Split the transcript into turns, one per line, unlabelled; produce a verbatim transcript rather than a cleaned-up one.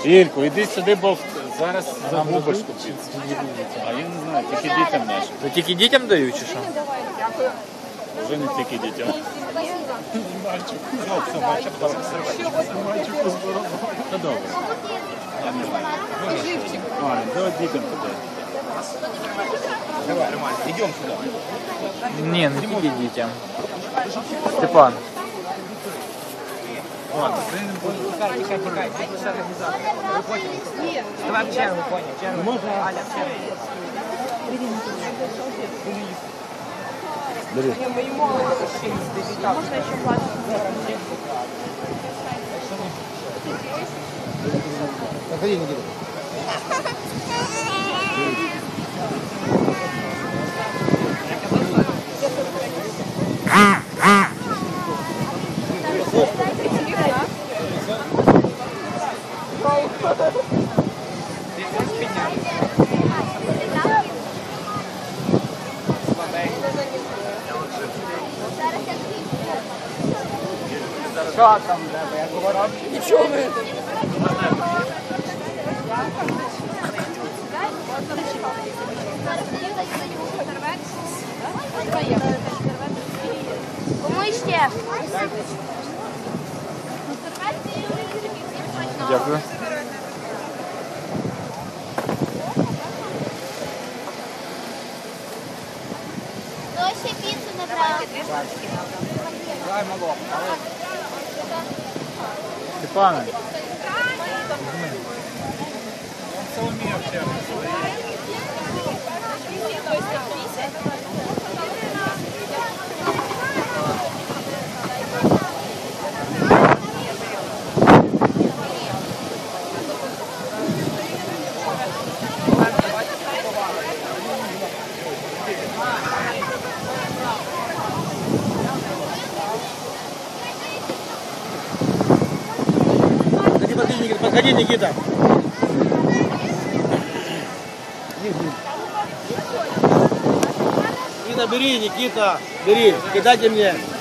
Ілько, іди сюди, бо зараз загубиш купити. А я не знаю, тільки дітям нашим.
То тільки дітям дають чи що?
Вже не тільки дітям. Та добре. Я не знаю. Ладно, давай дітям туди. Давай, Роман, йдемо сюди.
Ні, не тільки дітям. Степан.
Ладно,
Чекай, чекай, чекай. Давай в чергу, понял, в чергу. Можна? Аля, в чергу.
Бери.
Можна ще платити.
Заходи, Никита.
Що там, я говорю? Нічого не.
Кому ще?
Дякую.
Хто ще піцу набрав?
Давай, мало.
Степане.
Соломія в чергу.
Подходи, подходи, Никита. Подходи, Никита. Никита, бери, Никита. Бери. Кидайте мне.